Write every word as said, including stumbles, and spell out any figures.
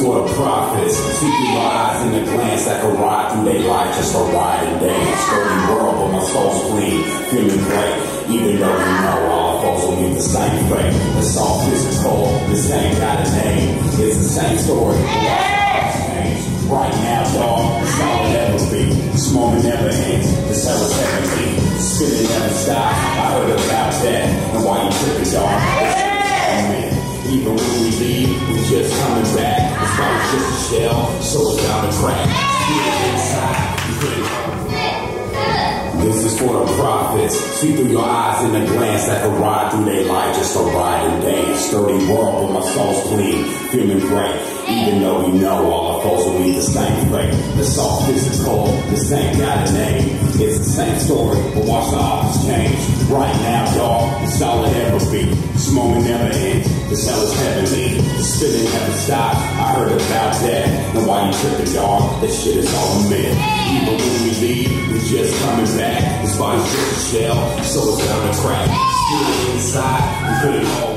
for the prophets. See through your eyes in a glance that can ride through their life just a ride and dance. Dirty world, but my soul's clean, feeling great. Even though you know all our foes will meet the same fate. It's all physical, this ain't got a name. It's the same story. Right now, dog, it's all it ever be. This moment never ends, this hell is heavenly. Spinning never stops, I heard about that. And why you tripping, dog? Even when we leave, we just coming back. It's probably just a shell, so it's bound to crack. Inside, you couldn't. This is for the prophets. See through your eyes in a glance that can ride through their life just a ride and dance. Dirty world, but my soul's clean, feeling great. Even though we know all our foes will meet the same fate. It's all physical, this ain't got a name. It's the same story, but watch the opposites change. Right now, dog, it's all it ever be. This moment never ends, this hell is heavenly. The spinning never stops, I heard about that. And why you tripping, dog? This shit is all a myth. Even when we leave, we just coming back. This body's just a shell, so it's bound to crack. Still inside, we couldn't hold